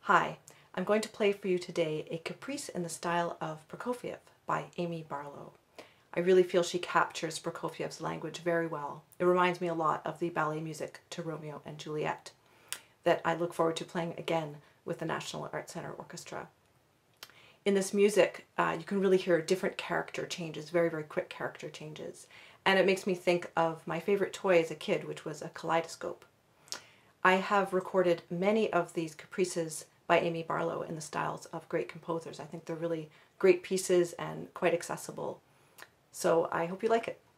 Hi, I'm going to play for you today a caprice in the style of Prokofiev by Amy Barlow. I really feel she captures Prokofiev's language very well. It reminds me a lot of the ballet music to Romeo and Juliet that I look forward to playing again with the National Arts Centre Orchestra. In this music, you can really hear different character changes, very, very quick character changes. And it makes me think of my favorite toy as a kid, which was a kaleidoscope. I have recorded many of these caprices by Amy Barlow in the styles of great composers. I think they're really great pieces and quite accessible. So I hope you like it.